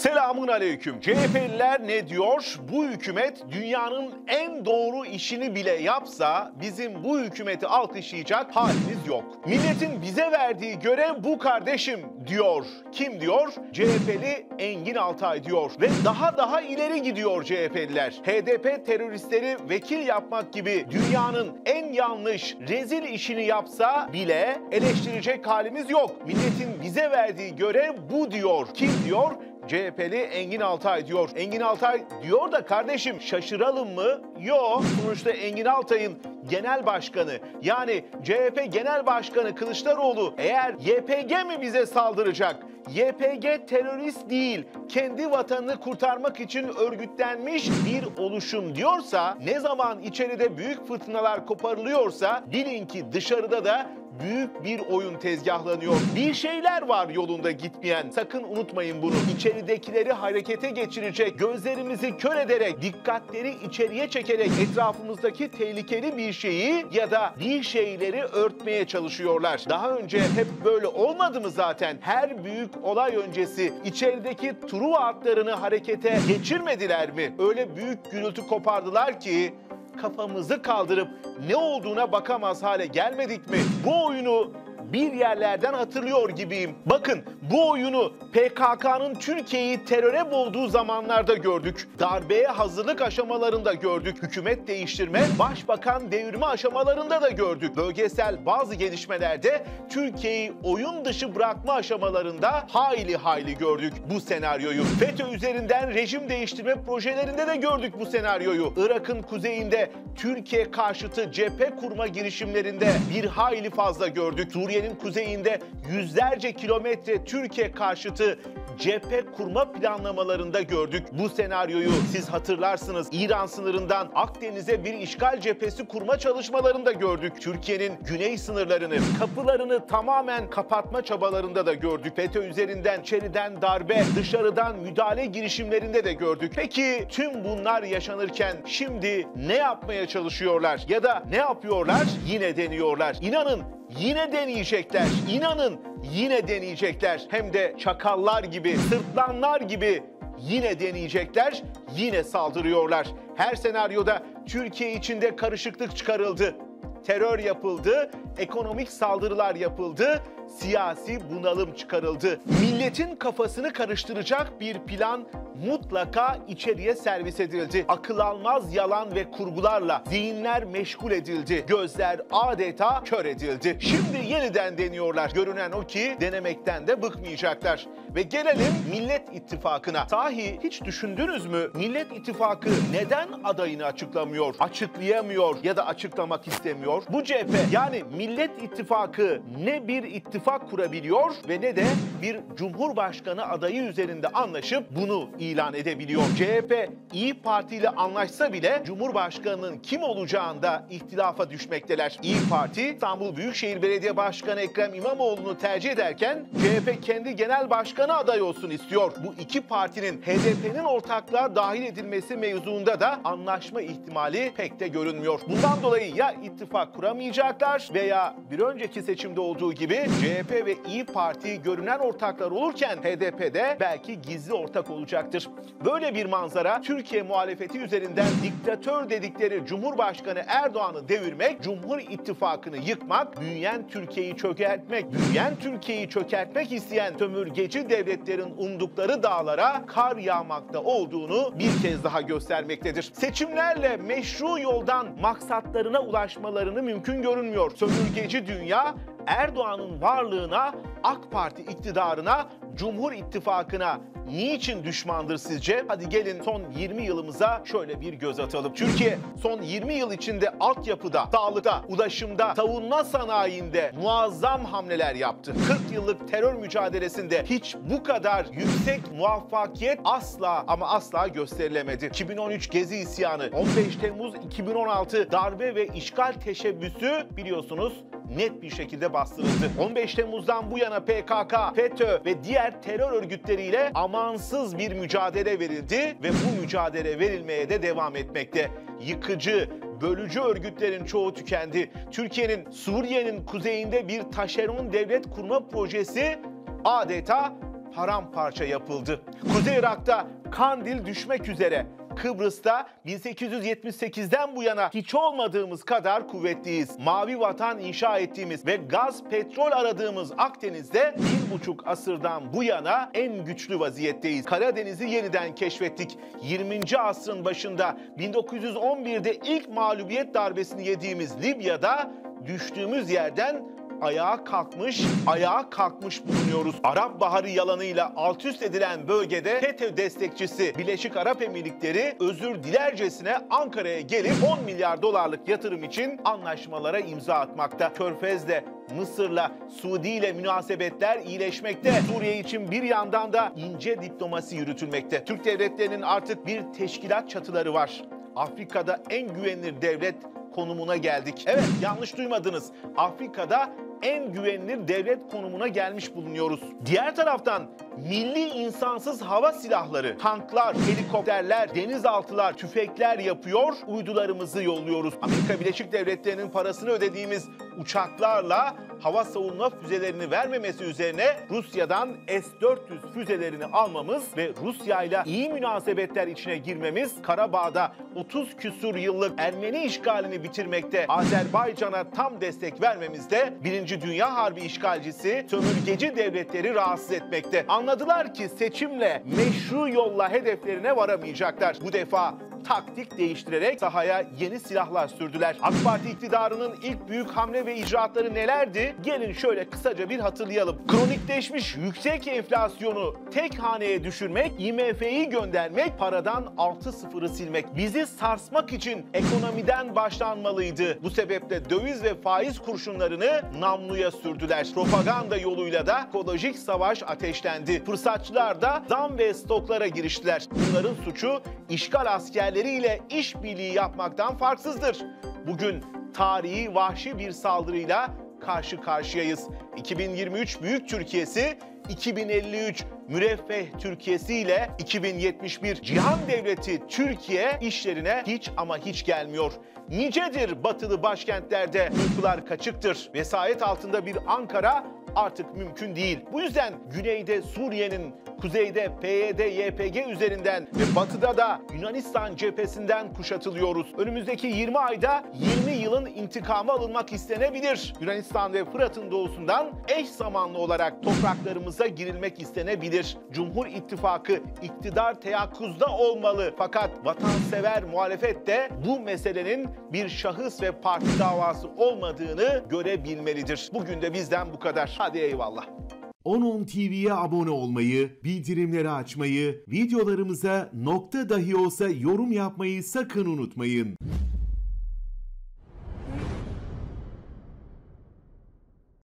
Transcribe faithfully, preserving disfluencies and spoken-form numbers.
Selamun aleyküm. C H P'liler ne diyor? Bu hükümet dünyanın en doğru işini bile yapsa bizim bu hükümeti alkışlayacak halimiz yok. Milletin bize verdiği görev bu kardeşim diyor. Kim diyor? C H P'li Engin Altay diyor. Ve daha daha ileri gidiyor C H P'liler. H D P teröristleri vekil yapmak gibi dünyanın en yanlış, rezil işini yapsa bile eleştirecek halimiz yok. Milletin bize verdiği görev bu diyor. Kim diyor? C H P'li Engin Altay diyor. Engin Altay diyor da kardeşim şaşıralım mı? Yok. Sonuçta Engin Altay'ın genel başkanı yani C H P Genel Başkanı Kılıçdaroğlu eğer Y P G mi bize saldıracak? Y P G terörist değil, kendi vatanını kurtarmak için örgütlenmiş bir oluşum diyorsa, ne zaman içeride büyük fırtınalar koparılıyorsa bilin ki dışarıda da büyük bir oyun tezgahlanıyor. Bir şeyler var yolunda gitmeyen. Sakın unutmayın bunu. İçeridekileri harekete geçirecek, gözlerimizi kör ederek, dikkatleri içeriye çekerek etrafımızdaki tehlikeli bir şeyi ya da bir şeyleri örtmeye çalışıyorlar. Daha önce hep böyle olmadı mı zaten? Her büyük olay öncesi içerideki Truva atlarını harekete geçirmediler mi? Öyle büyük gürültü kopardılar ki kafamızı kaldırıp ne olduğuna bakamaz hale gelmedik mi? Bu oyunu bir yerlerden hatırlıyor gibiyim. Bakın bu oyunu P K K'nın Türkiye'yi teröre boğduğu zamanlarda gördük. Darbeye hazırlık aşamalarında gördük. Hükümet değiştirme, başbakan devirme aşamalarında da gördük. Bölgesel bazı gelişmelerde Türkiye'yi oyun dışı bırakma aşamalarında hayli hayli gördük bu senaryoyu. FETÖ üzerinden rejim değiştirme projelerinde de gördük bu senaryoyu. Irak'ın kuzeyinde Türkiye karşıtı cephe kurma girişimlerinde bir hayli fazla gördük. Suriye'nin kuzeyinde yüzlerce kilometre Türkiye karşıtı cephe kurma planlamalarında gördük. Bu senaryoyu siz hatırlarsınız. İran sınırından Akdeniz'e bir işgal cephesi kurma çalışmalarında gördük. Türkiye'nin güney sınırlarını, kapılarını tamamen kapatma çabalarında da gördük. FETÖ üzerinden içeriden darbe, dışarıdan müdahale girişimlerinde de gördük. Peki tüm bunlar yaşanırken şimdi ne yapmaya çalışıyorlar? Ya da ne yapıyorlar? Yine deniyorlar. İnanın yine deneyecekler. İnanın yine deneyecekler. Hem de çakallar gibi, sırtlanlar gibi yine deneyecekler, yine saldırıyorlar. Her senaryoda Türkiye içinde karışıklık çıkarıldı. Terör yapıldı, ekonomik saldırılar yapıldı, siyasi bunalım çıkarıldı. Milletin kafasını karıştıracak bir plan mutlaka içeriye servis edildi. Akıl almaz yalan ve kurgularla zihinler meşgul edildi. Gözler adeta kör edildi. Şimdi yeniden deniyorlar. Görünen o ki denemekten de bıkmayacaklar. Ve gelelim Millet İttifakı'na. Sahi hiç düşündünüz mü? Millet İttifakı neden adayını açıklamıyor, açıklayamıyor ya da açıklamak istemiyor? Bu cephe yani Millet İttifakı ne bir ittifak kurabiliyor ve ne de bir Cumhurbaşkanı adayı üzerinde anlaşıp bunu ilan edebiliyor. C H P İYİ Parti ile anlaşsa bile Cumhurbaşkanı'nın kim olacağında ihtilafa düşmekteler. İYİ Parti İstanbul Büyükşehir Belediye Başkanı Ekrem İmamoğlu'nu tercih ederken C H P kendi genel başkanı aday olsun istiyor. Bu iki partinin H D P'nin ortaklığa dahil edilmesi mevzuunda da anlaşma ihtimali pek de görünmüyor. Bundan dolayı ya ittifak kuramayacaklar veya bir önceki seçimde olduğu gibi C H P ve İYİ Parti görünen ortaklar olurken H D P'de belki gizli ortak olacaktır. Böyle bir manzara Türkiye muhalefeti üzerinden diktatör dedikleri Cumhurbaşkanı Erdoğan'ı devirmek, Cumhur İttifakı'nı yıkmak, büyüyen Türkiye'yi çökertmek, büyüyen Türkiye'yi çökertmek isteyen sömürgeci devletlerin umdukları dağlara kar yağmakta olduğunu bir kez daha göstermektedir. Seçimlerle meşru yoldan maksatlarına ulaşmalarını mümkün görünmüyor. Sömürgeci dünya Erdoğan'ın varlığına, AK Parti iktidarına, Cumhur İttifakı'na niçin düşmandır sizce? Hadi gelin son yirmi yılımıza şöyle bir göz atalım. Türkiye son yirmi yıl içinde altyapıda, sağlıkta, ulaşımda, savunma sanayinde muazzam hamleler yaptı. kırk yıllık terör mücadelesinde hiç bu kadar yüksek muvaffakiyet asla ama asla gösterilemedi. iki bin on üç Gezi isyanı, on beş Temmuz iki bin on altı darbe ve işgal teşebbüsü biliyorsunuz net bir şekilde bastırıldı. on beş Temmuz'dan bu yana P K K, FETÖ ve diğer terör örgütleriyle amansız bir mücadele verildi ve bu mücadele verilmeye de devam etmekte. Yıkıcı, bölücü örgütlerin çoğu tükendi. Türkiye'nin Suriye'nin kuzeyinde bir taşeron devlet kurma projesi adeta paramparça yapıldı. Kuzey Irak'ta Kandil düşmek üzere. Kıbrıs'ta bin sekiz yüz yetmiş sekizden bu yana hiç olmadığımız kadar kuvvetliyiz. Mavi vatan inşa ettiğimiz ve gaz, petrol aradığımız Akdeniz'de bir buçuk asırdan bu yana en güçlü vaziyetteyiz. Karadeniz'i yeniden keşfettik. yirminci asrın başında bin dokuz yüz on birde ilk mağlubiyet darbesini yediğimiz Libya'da düştüğümüz yerden ayağa kalkmış, ayağa kalkmış bulunuyoruz. Arap Baharı yalanıyla alt üst edilen bölgede FETÖ destekçisi Birleşik Arap Emirlikleri özür dilercesine Ankara'ya gelip on milyar dolarlık yatırım için anlaşmalara imza atmakta. Körfez'le, Mısır'la, Suudi ile münasebetler iyileşmekte. Suriye için bir yandan da ince diplomasi yürütülmekte. Türk devletlerinin artık bir teşkilat çatıları var. Afrika'da en güvenilir devlet konumuna geldik. Evet, yanlış duymadınız. Afrika'da en güvenilir devlet konumuna gelmiş bulunuyoruz. Diğer taraftan milli insansız hava silahları, tanklar, helikopterler, denizaltılar, tüfekler yapıyor, uydularımızı yolluyoruz. Amerika Birleşik Devletleri'nin parasını ödediğimiz uçaklarla hava savunma füzelerini vermemesi üzerine Rusya'dan S dört yüz füzelerini almamız ve Rusya'yla iyi münasebetler içine girmemiz, Karabağ'da otuz küsur yıllık Ermeni işgalini bitirmekte Azerbaycan'a tam destek vermemizde Birinci Dünya Harbi işgalcisi sömürgeci devletleri rahatsız etmekte. Anladılar ki seçimle, meşru yolla hedeflerine varamayacaklar. Bu defa taktik değiştirerek sahaya yeni silahlar sürdüler. AK Parti iktidarının ilk büyük hamle ve icraatları nelerdi? Gelin şöyle kısaca bir hatırlayalım. Kronikleşmiş yüksek enflasyonu tek haneye düşürmek, I M F'yi göndermek, paradan altı sıfırı silmek. Bizi sarsmak için ekonomiden başlanmalıydı. Bu sebeple döviz ve faiz kurşunlarını namluya sürdüler. Propaganda yoluyla da ekolojik savaş ateşlendi. Fırsatçılar da zam ve stoklara giriştiler. Bunların suçu işgal askerleriyle işbirliği yapmaktan farksızdır. Bugün tarihi vahşi bir saldırıyla karşı karşıyayız. iki bin yirmi üç Büyük Türkiye'si, iki bin elli üç Müreffeh Türkiye'si ile iki bin yetmiş bir Cihan Devleti Türkiye işlerine hiç ama hiç gelmiyor. Nicedir batılı başkentlerde uykular kaçıktır. Vesayet altında bir Ankara artık mümkün değil. Bu yüzden güneyde Suriye'nin, kuzeyde P Y D Y P G üzerinden ve batıda da Yunanistan cephesinden kuşatılıyoruz. Önümüzdeki yirmi ayda yirmi yılın intikamı alınmak istenebilir. Yunanistan ve Fırat'ın doğusundan eş zamanlı olarak topraklarımıza girilmek istenebilir. Cumhur İttifakı iktidar teyakkuzda olmalı. Fakat vatansever muhalefet de bu meselenin bir şahıs ve parti davası olmadığını görebilmelidir. Bugün de bizden bu kadar. Hadi eyvallah. on on T V'ye abone olmayı, bildirimleri açmayı, videolarımıza nokta dahi olsa yorum yapmayı sakın unutmayın.